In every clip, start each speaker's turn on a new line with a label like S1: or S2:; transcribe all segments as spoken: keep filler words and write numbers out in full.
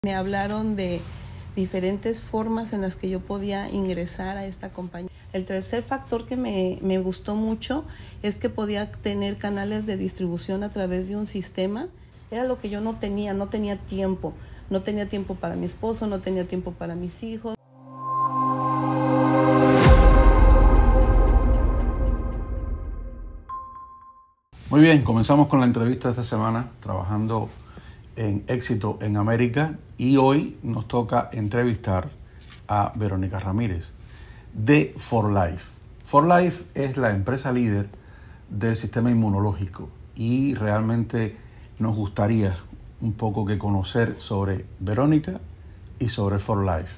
S1: Me hablaron de diferentes formas en las que yo podía ingresar a esta compañía. El tercer factor que me, me gustó mucho es que podía tener canales de distribución a través de un sistema. Era lo que yo no tenía, no tenía tiempo. No tenía tiempo para mi esposo, no tenía tiempo para mis hijos.
S2: Muy bien, comenzamos con la entrevista de esta semana, trabajando en Éxito en América, y hoy nos toca entrevistar a Verónica Ramírez de For Life. For Life es la empresa líder del sistema inmunológico y realmente nos gustaría un poco que conocer sobre Verónica y sobre For Life.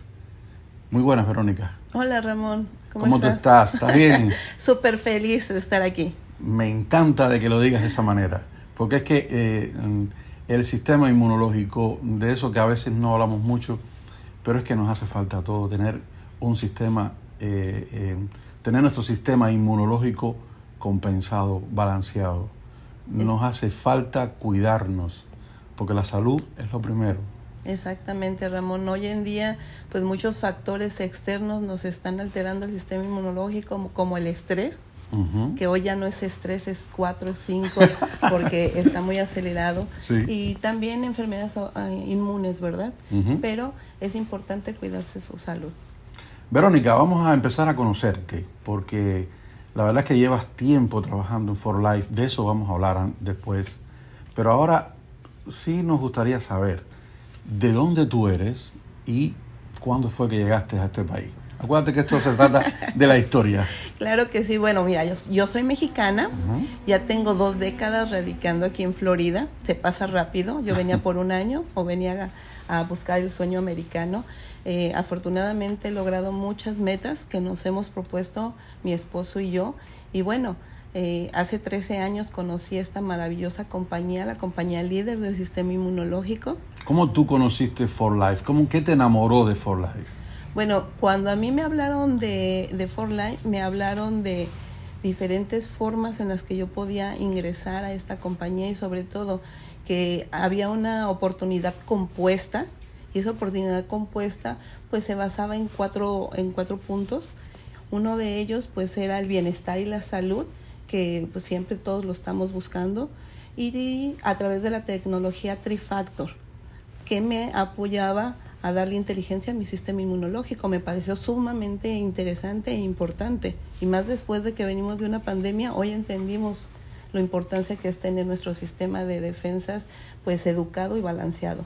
S2: Muy buenas, Verónica.
S1: Hola, Ramón. ¿Cómo,
S2: ¿Cómo
S1: estás?
S2: tú estás? ¿Estás bien?
S1: Súper feliz de estar aquí.
S2: Me encanta de que lo digas de esa manera, porque es que eh, el sistema inmunológico, de eso que a veces no hablamos mucho, pero es que nos hace falta a todos tener un sistema, eh, eh, tener nuestro sistema inmunológico compensado, balanceado. Nos hace falta cuidarnos, porque la salud es lo primero.
S1: Exactamente, Ramón. Hoy en día, pues muchos factores externos nos están alterando el sistema inmunológico, como, como el estrés. Uh-huh. Que hoy ya no es estrés, es cuatro, cinco, porque está muy acelerado.
S2: Sí.
S1: Y también enfermedades uh, inmunes, ¿verdad?
S2: Uh-huh.
S1: Pero es importante cuidarse su salud.
S2: Verónica, vamos a empezar a conocerte, porque la verdad es que llevas tiempo trabajando en For Life, de eso vamos a hablar después. Pero ahora sí nos gustaría saber de dónde tú eres y cuándo fue que llegaste a este país. Acuérdate que esto se trata de la historia.
S1: Claro que sí. Bueno, mira, yo, yo soy mexicana, uh-huh. Ya tengo dos décadas radicando aquí en Florida. Se pasa rápido. Yo venía por un año o venía a, a buscar el sueño americano. Eh, afortunadamente he logrado muchas metas que nos hemos propuesto mi esposo y yo. Y bueno, eh, hace trece años conocí esta maravillosa compañía, la compañía líder del sistema inmunológico.
S2: ¿Cómo tú conociste For Life? ¿Cómo, ¿Qué te enamoró de For Life?
S1: Bueno, cuando a mí me hablaron de, de For Life, me hablaron de diferentes formas en las que yo podía ingresar a esta compañía y sobre todo que había una oportunidad compuesta, y esa oportunidad compuesta pues se basaba en cuatro, en cuatro puntos. Uno de ellos pues era el bienestar y la salud, que pues siempre todos lo estamos buscando, y, y a través de la tecnología Trifactor, que me apoyaba a darle inteligencia a mi sistema inmunológico. Me pareció sumamente interesante e importante. Y más después de que venimos de una pandemia, hoy entendimos la importancia que es tener nuestro sistema de defensas pues educado y balanceado.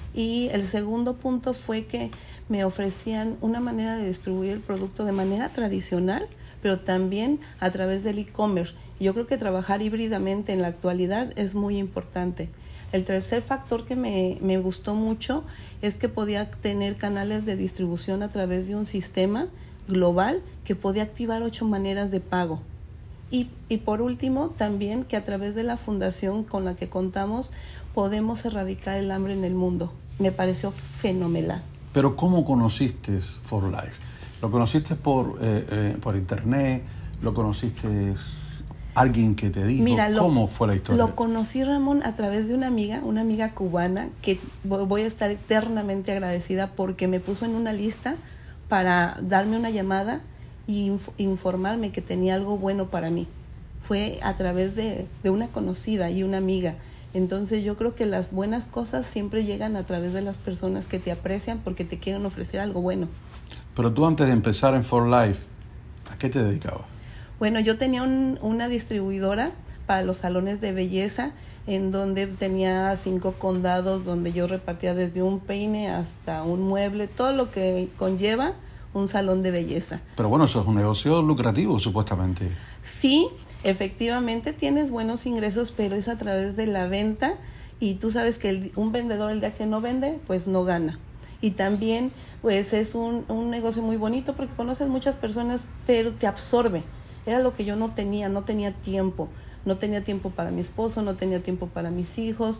S1: Y el segundo punto fue que me ofrecían una manera de distribuir el producto de manera tradicional, pero también a través del e-commerce. Yo creo que trabajar híbridamente en la actualidad es muy importante. El tercer factor que me, me gustó mucho es que podía tener canales de distribución a través de un sistema global que podía activar ocho maneras de pago. Y, y por último, también que a través de la fundación con la que contamos podemos erradicar el hambre en el mundo. Me pareció fenomenal.
S2: Pero ¿cómo conociste For Life? ¿Lo conociste por, eh, eh, por internet? ¿Lo conociste alguien que te dijo? Mira, lo, ¿cómo fue la historia?
S1: Lo conocí, Ramón, a través de una amiga, una amiga cubana, que voy a estar eternamente agradecida porque me puso en una lista para darme una llamada y inf- informarme que tenía algo bueno para mí. Fue a través de, de una conocida y una amiga. Entonces yo creo que las buenas cosas siempre llegan a través de las personas que te aprecian porque te quieren ofrecer algo bueno.
S2: Pero tú, antes de empezar en For Life, ¿a qué te dedicabas?
S1: Bueno, yo tenía un, una distribuidora para los salones de belleza, en donde tenía cinco condados, donde yo repartía desde un peine hasta un mueble, todo lo que conlleva un salón de belleza.
S2: Pero bueno, eso es un negocio lucrativo, supuestamente.
S1: Sí, efectivamente tienes buenos ingresos, pero es a través de la venta, y tú sabes que el, un vendedor el día que no vende, pues no gana. Y también pues es un, un negocio muy bonito porque conoces muchas personas, pero te absorbe. Era lo que yo no tenía, no tenía tiempo. No tenía tiempo para mi esposo, no tenía tiempo para mis hijos.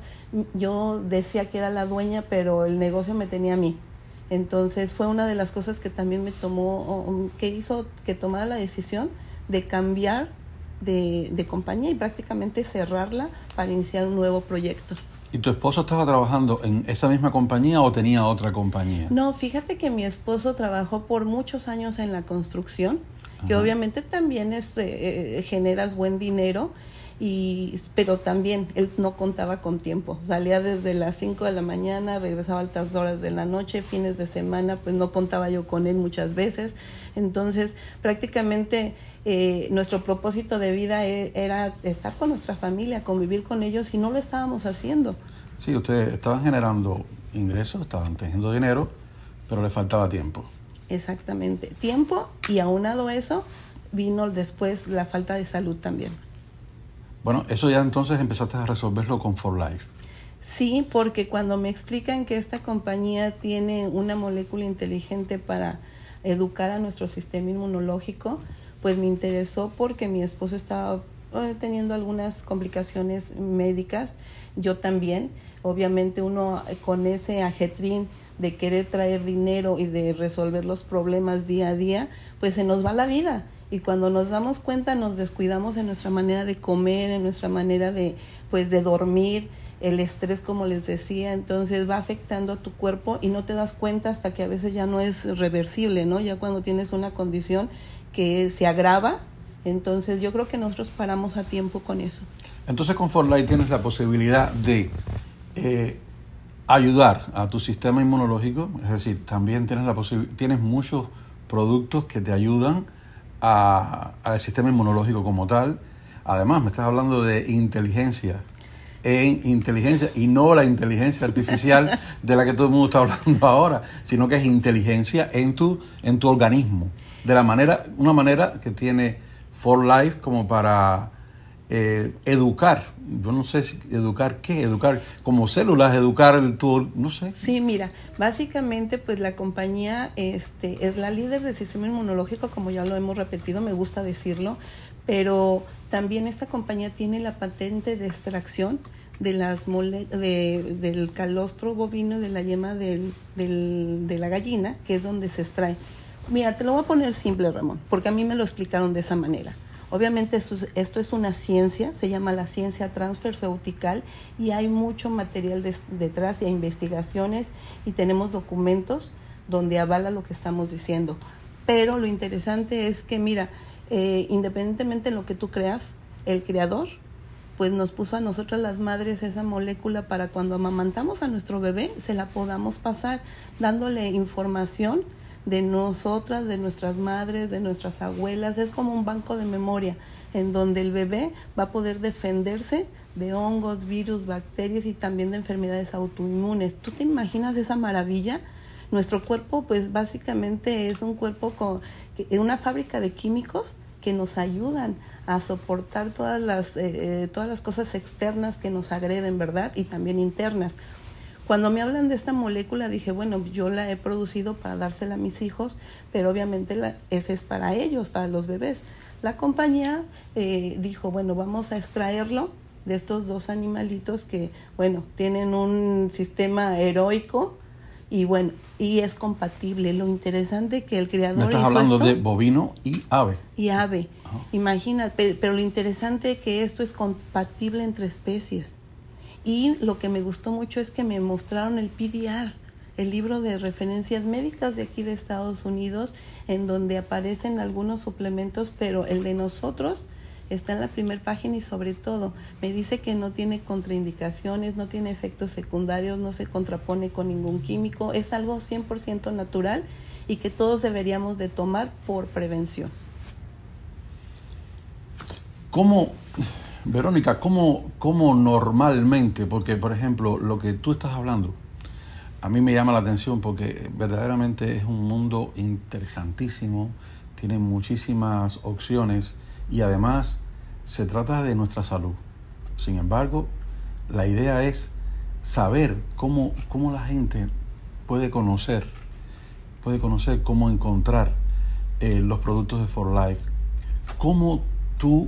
S1: Yo decía que era la dueña, pero el negocio me tenía a mí. Entonces fue una de las cosas que también me tomó, que hizo que tomara la decisión de cambiar de, de compañía y prácticamente cerrarla para iniciar un nuevo proyecto.
S2: ¿Y tu esposo estaba trabajando en esa misma compañía o tenía otra compañía?
S1: No, fíjate que mi esposo trabajó por muchos años en la construcción, que
S2: Ajá.
S1: obviamente también es, eh, generas buen dinero, y pero también él no contaba con tiempo. Salía desde las cinco de la mañana, regresaba a altas horas de la noche, fines de semana, pues no contaba yo con él muchas veces. Entonces, prácticamente eh, nuestro propósito de vida era estar con nuestra familia, convivir con ellos, y no lo estábamos haciendo.
S2: Sí, ustedes estaban generando ingresos, estaban teniendo dinero, pero le faltaba tiempo.
S1: Exactamente, tiempo, y aunado eso, vino después la falta de salud también.
S2: Bueno, eso ya entonces empezaste a resolverlo con For Life.
S1: Sí, porque cuando me explican que esta compañía tiene una molécula inteligente para educar a nuestro sistema inmunológico, pues me interesó porque mi esposo estaba eh, teniendo algunas complicaciones médicas, yo también. Obviamente uno eh, con ese ajetrín de querer traer dinero y de resolver los problemas día a día, pues se nos va la vida. Y cuando nos damos cuenta nos descuidamos en nuestra manera de comer, en nuestra manera de, pues, de dormir, el estrés, como les decía. Entonces va afectando a tu cuerpo y no te das cuenta hasta que a veces ya no es reversible, ¿no? Ya cuando tienes una condición que se agrava, entonces yo creo que nosotros paramos a tiempo con eso.
S2: Entonces con For Life tienes la posibilidad de eh, ayudar a tu sistema inmunológico, es decir, también tienes, la posibil- tienes muchos productos que te ayudan A, al sistema inmunológico como tal. Además, me estás hablando de inteligencia en inteligencia, y no la inteligencia artificial de la que todo el mundo está hablando ahora, sino que es inteligencia en tu, en tu organismo, de la manera, una manera que tiene For Life como para eh, educar. Yo no sé si educar qué, educar como células, educar el tu, no sé.
S1: Sí, mira, básicamente pues la compañía este, es la líder del sistema inmunológico, como ya lo hemos repetido, me gusta decirlo, pero también esta compañía tiene la patente de extracción de las mole de, del calostro bovino, de la yema del, del, de la gallina, que es donde se extrae. Mira, te lo voy a poner simple, Ramón, porque a mí me lo explicaron de esa manera. Obviamente esto es, esto es una ciencia, se llama la ciencia transfarmaceutical, y hay mucho material de, detrás, y hay investigaciones, y tenemos documentos donde avala lo que estamos diciendo. Pero lo interesante es que, mira, eh, independientemente de lo que tú creas, el creador pues nos puso a nosotras las madres esa molécula para cuando amamantamos a nuestro bebé se la podamos pasar, dándole información de nosotras, de nuestras madres, de nuestras abuelas. Es como un banco de memoria en donde el bebé va a poder defenderse de hongos, virus, bacterias y también de enfermedades autoinmunes. ¿Tú te imaginas esa maravilla? Nuestro cuerpo pues básicamente es un cuerpo con una fábrica de químicos que nos ayudan a soportar todas las, eh, todas las cosas externas que nos agreden, ¿verdad? Y también internas. Cuando me hablan de esta molécula dije, bueno, yo la he producido para dársela a mis hijos, pero obviamente la, ese es para ellos, para los bebés. La compañía eh, dijo, bueno, vamos a extraerlo de estos dos animalitos que, bueno, tienen un sistema heroico y bueno, y es compatible. Lo interesante que el creador
S2: me estás
S1: hizo
S2: hablando
S1: esto,
S2: de bovino y ave.
S1: Y ave.
S2: Ajá.
S1: Imagina, pero, pero lo interesante es que esto es compatible entre especies. Y lo que me gustó mucho es que me mostraron el P D R, el libro de referencias médicas de aquí de Estados Unidos, en donde aparecen algunos suplementos, pero el de nosotros está en la primera página y sobre todo me dice que no tiene contraindicaciones, no tiene efectos secundarios, no se contrapone con ningún químico, es algo cien por ciento natural y que todos deberíamos de tomar por prevención.
S2: ¿Cómo, Verónica, cómo, cómo normalmente, porque por ejemplo lo que tú estás hablando, a mí me llama la atención porque verdaderamente es un mundo interesantísimo, tiene muchísimas opciones y además se trata de nuestra salud. Sin embargo, la idea es saber cómo, cómo la gente puede conocer, puede conocer cómo encontrar eh, los productos de For Life, cómo tú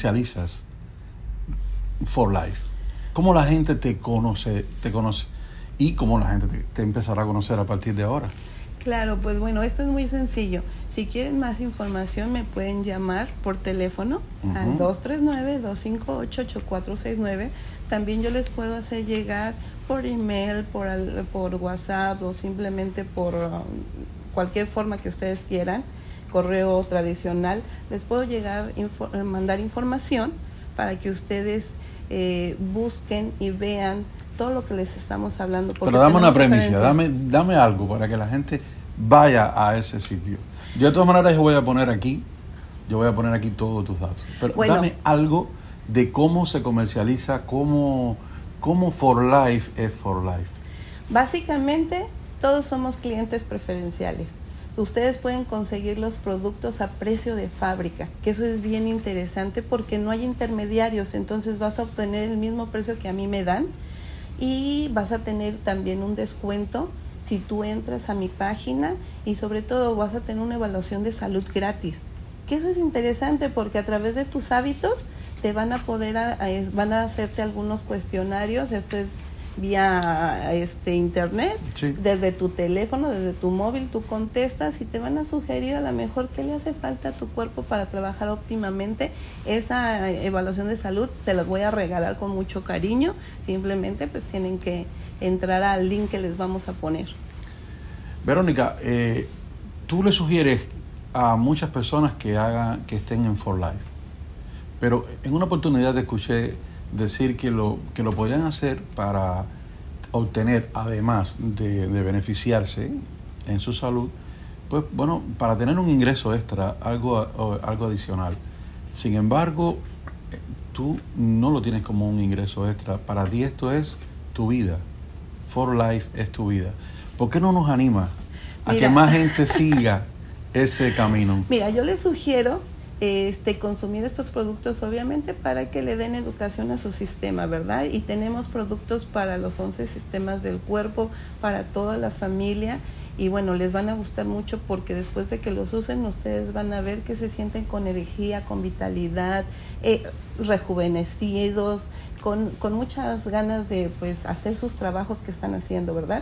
S2: comercializas For Life, cómo la gente te conoce, te conoce. y cómo la gente te, te empezará a conocer a partir de ahora.
S1: Claro, pues bueno, esto es muy sencillo. Si quieren más información me pueden llamar por teléfono uh-huh. al dos tres nueve, dos cinco ocho, ocho cuatro seis nueve. También yo les puedo hacer llegar por email, por, por WhatsApp o simplemente por um, cualquier forma que ustedes quieran, correo tradicional. Les puedo llegar, info, mandar información para que ustedes eh, busquen y vean todo lo que les estamos hablando.
S2: Pero dame una premisa, dame, dame algo para que la gente vaya a ese sitio. Yo de todas maneras yo voy a poner aquí, yo voy a poner aquí todos tus datos. Pero bueno, dame algo de cómo se comercializa, cómo, cómo For Life es For Life.
S1: Básicamente, todos somos clientes preferenciales. Ustedes pueden conseguir los productos a precio de fábrica, que eso es bien interesante porque no hay intermediarios, entonces vas a obtener el mismo precio que a mí me dan y vas a tener también un descuento si tú entras a mi página y sobre todo vas a tener una evaluación de salud gratis, que eso es interesante porque a través de tus hábitos te van a poder, a, a, van a hacerte algunos cuestionarios, esto es vía este internet, sí. Desde tu teléfono, desde tu móvil, tú contestas y te van a sugerir a lo mejor qué le hace falta a tu cuerpo para trabajar óptimamente. Esa evaluación de salud se las voy a regalar con mucho cariño, simplemente pues tienen que entrar al link que les vamos a poner.
S2: Verónica, eh, tú le sugieres a muchas personas que hagan, que estén en For Life, pero en una oportunidad te escuché decir que lo que lo podían hacer para obtener, además de, de beneficiarse en su salud, pues bueno, para tener un ingreso extra, algo, algo adicional. Sin embargo, tú no lo tienes como un ingreso extra. Para ti esto es tu vida. For Life es tu vida. ¿Por qué no nos anima a Mira. que más gente siga ese camino?
S1: Mira, yo les sugiero Este, consumir estos productos obviamente para que le den educación a su sistema, ¿verdad? Y tenemos productos para los once sistemas del cuerpo, para toda la familia y bueno, les van a gustar mucho porque después de que los usen ustedes van a ver que se sienten con energía, con vitalidad, eh, rejuvenecidos, con, con muchas ganas de pues hacer sus trabajos que están haciendo, ¿verdad?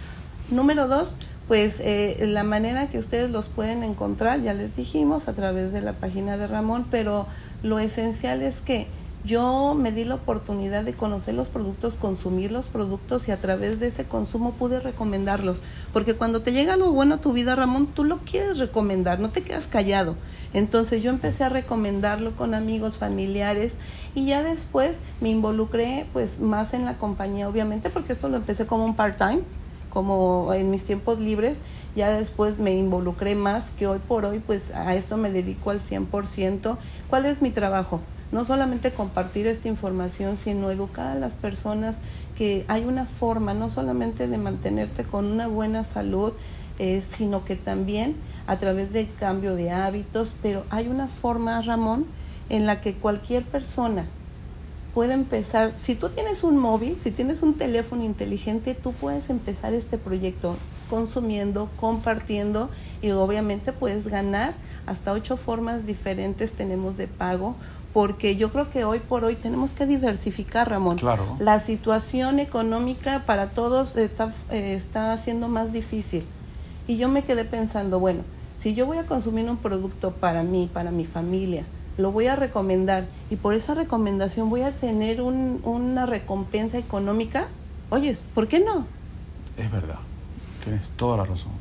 S1: Número dos, pues eh, la manera que ustedes los pueden encontrar, ya les dijimos, a través de la página de Ramón, pero lo esencial es que yo me di la oportunidad de conocer los productos, consumir los productos y a través de ese consumo pude recomendarlos, porque cuando te llega algo bueno a tu vida, Ramón, tú lo quieres recomendar, no te quedas callado. Entonces yo empecé a recomendarlo con amigos, familiares y ya después me involucré pues más en la compañía, obviamente, porque esto lo empecé como un part-time, como en mis tiempos libres, ya después me involucré más, que hoy por hoy pues a esto me dedico al cien por ciento. ¿Cuál es mi trabajo? No solamente compartir esta información, sino educar a las personas que hay una forma, no solamente de mantenerte con una buena salud, eh, sino que también a través del cambio de hábitos, pero hay una forma, Ramón, en la que cualquier persona puede empezar. Si tú tienes un móvil, si tienes un teléfono inteligente, tú puedes empezar este proyecto consumiendo, compartiendo y obviamente puedes ganar. Hasta ocho formas diferentes tenemos de pago, porque yo creo que hoy por hoy tenemos que diversificar, Ramón.
S2: Claro.
S1: La situación económica para todos está, eh, está siendo más difícil. Y yo me quedé pensando, bueno, si yo voy a consumir un producto para mí, para mi familia, lo voy a recomendar y por esa recomendación voy a tener un, una recompensa económica, oyes, ¿por qué no?
S2: Es verdad, tienes toda la razón.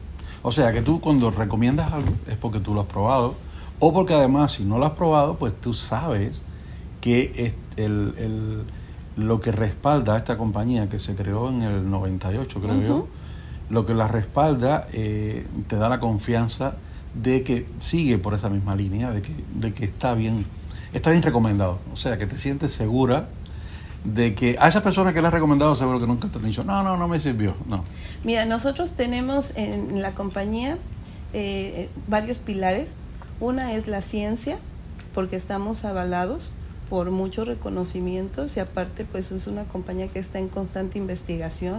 S2: O sea que tú cuando recomiendas algo es porque tú lo has probado o porque además si no lo has probado pues tú sabes que es el, el, lo que respalda a esta compañía que se creó en el noventa y ocho, creo uh-huh. yo, lo que la respalda eh, te da la confianza de que sigue por esa misma línea, de que, de que está bien, está bien recomendado. O sea, que te sientes segura de que a esas personas que le has recomendado seguro que nunca te han dicho, no, no, no me sirvió, no.
S1: Mira, nosotros tenemos en la compañía eh, varios pilares. Una es la ciencia, porque estamos avalados por muchos reconocimientos y aparte pues es una compañía que está en constante investigación.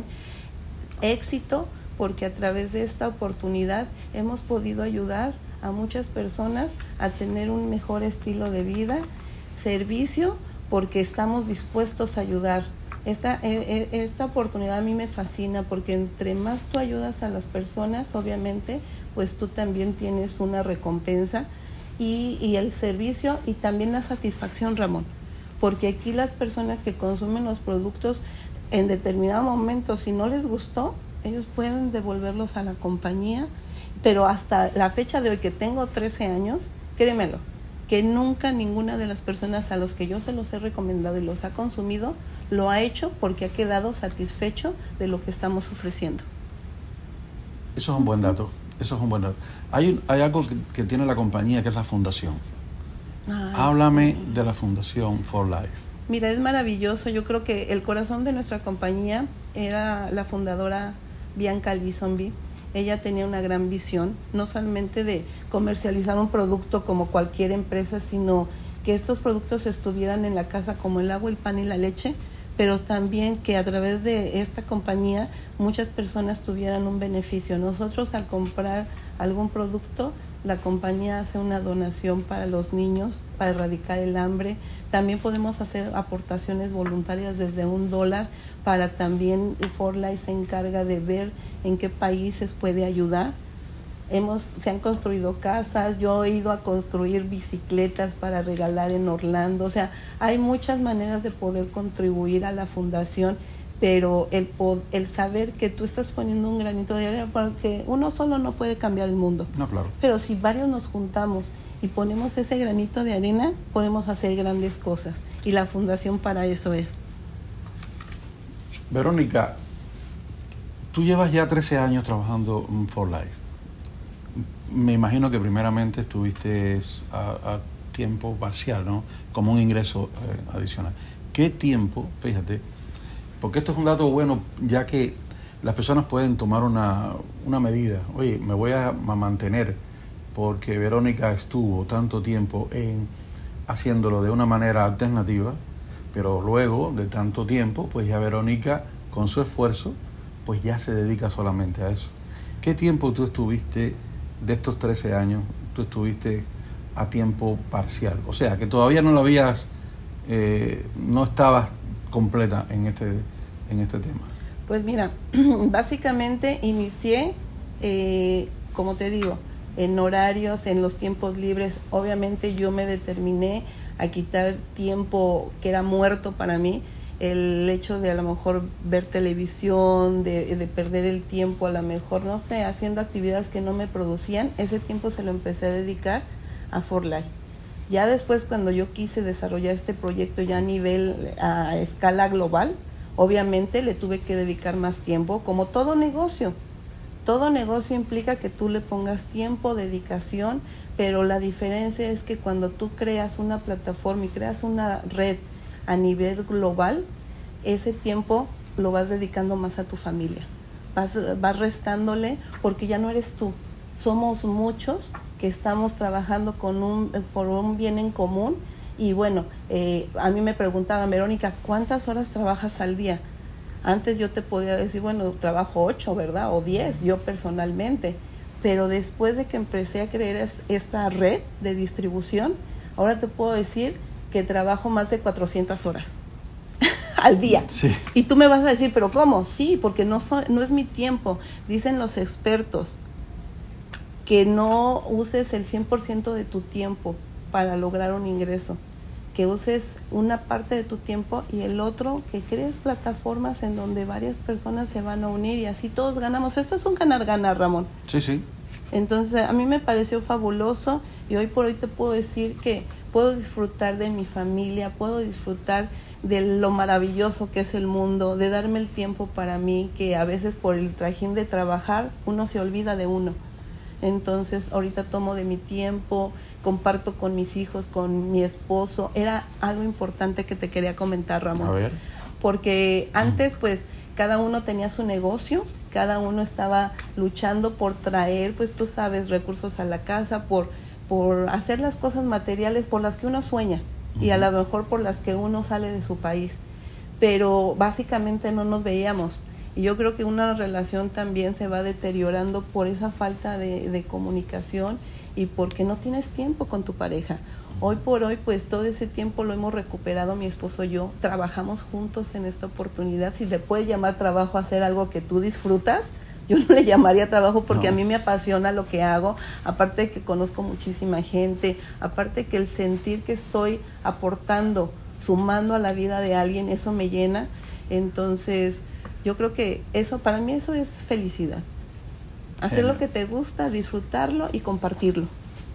S1: Éxito, porque a través de esta oportunidad hemos podido ayudar a muchas personas a tener un mejor estilo de vida. Servicio, porque estamos dispuestos a ayudar, Esta, eh, esta oportunidad a mí me fascina porque entre más tú ayudas a las personas, obviamente, pues tú también tienes una recompensa y, y el servicio y también la satisfacción, Ramón. Porque aquí las personas que consumen los productos en determinado momento, si no les gustó, ellos pueden devolverlos a la compañía, pero hasta la fecha de hoy que tengo trece años, créemelo, que nunca ninguna de las personas a los que yo se los he recomendado y los ha consumido, lo ha hecho porque ha quedado satisfecho de lo que estamos ofreciendo.
S2: Eso es un buen dato, eso es un buen dato. Hay, un, hay algo que, que tiene la compañía que es la fundación. Ay, Háblame sí. de la fundación For Life.
S1: Mira, es maravilloso. Yo creo que el corazón de nuestra compañía era la fundadora Bianca Lisonby. Ella tenía una gran visión, no solamente de comercializar un producto como cualquier empresa, sino que estos productos estuvieran en la casa como el agua, el pan y la leche, pero también que a través de esta compañía muchas personas tuvieran un beneficio. Nosotros al comprar algún producto, la compañía hace una donación para los niños, para erradicar el hambre. También podemos hacer aportaciones voluntarias desde un dólar para también For Life se encarga de ver en qué países puede ayudar. Hemos, se han construido casas, yo he ido a construir bicicletas para regalar en Orlando. O sea, hay muchas maneras de poder contribuir a la fundación, pero el, el saber que tú estás poniendo un granito de arena, porque uno solo no puede cambiar el mundo.
S2: No, claro.
S1: Pero si varios nos juntamos y ponemos ese granito de arena, podemos hacer grandes cosas. Y la fundación para eso es.
S2: Verónica, tú llevas ya trece años trabajando en For Life. Me imagino que primeramente estuviste a, a tiempo parcial, ¿no? Como un ingreso eh, adicional. ¿Qué tiempo, fíjate, porque esto es un dato bueno, ya que las personas pueden tomar una, una medida. Oye, me voy a, a mantener porque Verónica estuvo tanto tiempo en haciéndolo de una manera alternativa, pero luego de tanto tiempo, pues ya Verónica, con su esfuerzo, pues ya se dedica solamente a eso. ¿Qué tiempo tú estuviste de estos trece años, tú estuviste a tiempo parcial? O sea, que todavía no lo habías, eh, no estabas completa en este, en este tema.
S1: Pues mira, básicamente inicié, eh, como te digo, en horarios, en los tiempos libres. Obviamente yo me determiné a quitar tiempo que era muerto para mí, el hecho de a lo mejor ver televisión, de, de perder el tiempo, a lo mejor, no sé, haciendo actividades que no me producían. Ese tiempo se lo empecé a dedicar a For Life. Ya después, cuando yo quise desarrollar este proyecto ya a nivel, a escala global, obviamente le tuve que dedicar más tiempo, como todo negocio. Todo negocio implica que tú le pongas tiempo, dedicación, pero la diferencia es que cuando tú creas una plataforma y creas una red a nivel global, ese tiempo lo vas dedicando más a tu familia. Vas, vas restándole porque ya no eres tú. Somos muchos que estamos trabajando con un, por un bien en común. Y bueno, eh, a mí me preguntaban, Verónica, ¿cuántas horas trabajas al día? Antes yo te podía decir, bueno, trabajo ocho, ¿verdad? O diez, yo personalmente. Pero después de que empecé a crear esta red de distribución, ahora te puedo decir que trabajo más de cuatrocientas horas al día.
S2: Sí.
S1: Y tú me vas a decir, ¿pero cómo? Sí, porque no, so, no es mi tiempo. Dicen los expertos que no uses el cien por ciento de tu tiempo para lograr un ingreso, que uses una parte de tu tiempo y el otro que crees plataformas en donde varias personas se van a unir y así todos ganamos. Esto es un ganar-ganar, Ramón.
S2: Sí, sí.
S1: Entonces a mí me pareció fabuloso y hoy por hoy te puedo decir que puedo disfrutar de mi familia, puedo disfrutar de lo maravilloso que es el mundo, de darme el tiempo para mí, que a veces por el trajín de trabajar uno se olvida de uno. Entonces ahorita tomo de mi tiempo, comparto con mis hijos, con mi esposo. Era algo importante que te quería comentar, Ramón.
S2: A ver.
S1: Porque antes pues cada uno tenía su negocio, cada uno estaba luchando por traer, pues tú sabes, recursos a la casa, por, por hacer las cosas materiales por las que uno sueña uh-huh. y a lo mejor por las que uno sale de su país. Pero básicamente no nos veíamos. Y yo creo que una relación también se va deteriorando por esa falta de, de comunicación y porque no tienes tiempo con tu pareja. Hoy por hoy, pues todo ese tiempo lo hemos recuperado mi esposo y yo. Trabajamos juntos en esta oportunidad. Si le puede llamar trabajo hacer algo que tú disfrutas, yo no le llamaría trabajo porque no. A mí me apasiona lo que hago. Aparte de que conozco muchísima gente, aparte de que el sentir que estoy aportando, sumando a la vida de alguien, eso me llena. Entonces, yo creo que eso, para mí eso es felicidad. Hacer Genial. Lo que te gusta, disfrutarlo y compartirlo.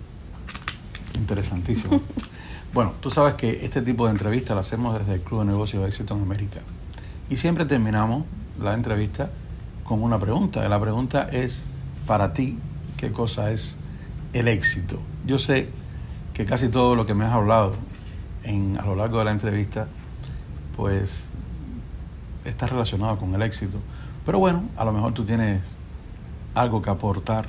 S2: Interesantísimo. Bueno, tú sabes que este tipo de entrevistas la hacemos desde el Club de Negocios de Éxito en América. Y siempre terminamos la entrevista con una pregunta. La pregunta es, para ti, ¿qué cosa es el éxito? Yo sé que casi todo lo que me has hablado en, a lo largo de la entrevista, pues está relacionado con el éxito. Pero bueno, a lo mejor tú tienes algo que aportar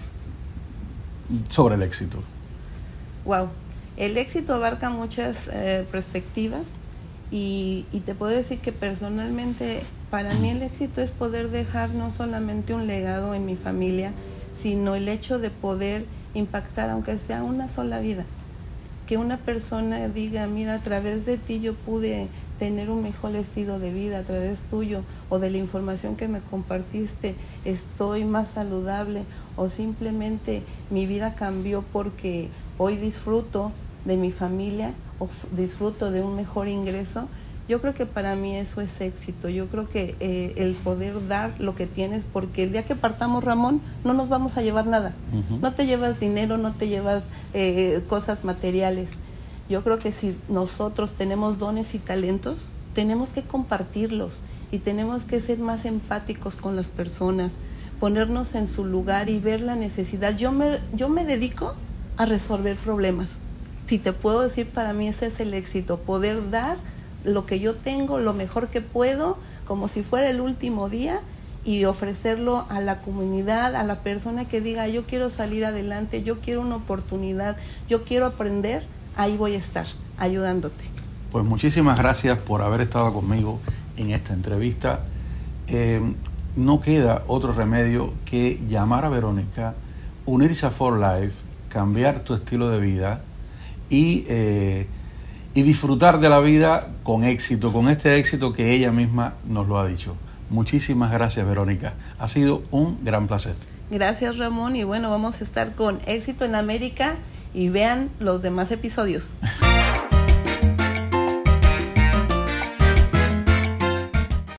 S2: sobre el éxito.
S1: Wow, el éxito abarca muchas eh, perspectivas y, y te puedo decir que personalmente para mí el éxito es poder dejar no solamente un legado en mi familia, sino el hecho de poder impactar aunque sea una sola vida. Que una persona diga, mira, a través de ti yo pude tener un mejor estilo de vida, a través tuyo o de la información que me compartiste, estoy más saludable, o simplemente mi vida cambió porque hoy disfruto de mi familia o disfruto de un mejor ingreso. Yo creo que para mí eso es éxito. Yo creo que eh, el poder dar lo que tienes, porque el día que partamos, Ramón, no nos vamos a llevar nada. Uh-huh. No te llevas dinero, no te llevas eh, cosas materiales. Yo creo que si nosotros tenemos dones y talentos, tenemos que compartirlos y tenemos que ser más empáticos con las personas, ponernos en su lugar y ver la necesidad. Yo me, yo me dedico a resolver problemas. Si te puedo decir, para mí ese es el éxito, poder dar lo que yo tengo, lo mejor que puedo, como si fuera el último día, y ofrecerlo a la comunidad, a la persona que diga, yo quiero salir adelante, yo quiero una oportunidad, yo quiero aprender, ahí voy a estar, ayudándote.
S2: Pues muchísimas gracias por haber estado conmigo en esta entrevista. Eh, no queda otro remedio que llamar a Verónica, unirse a For Life, cambiar tu estilo de vida y, eh, y disfrutar de la vida con éxito, con este éxito que ella misma nos lo ha dicho. Muchísimas gracias, Verónica. Ha sido un gran placer.
S1: Gracias, Ramón. Y bueno, vamos a estar con Éxito en América y vean los demás episodios.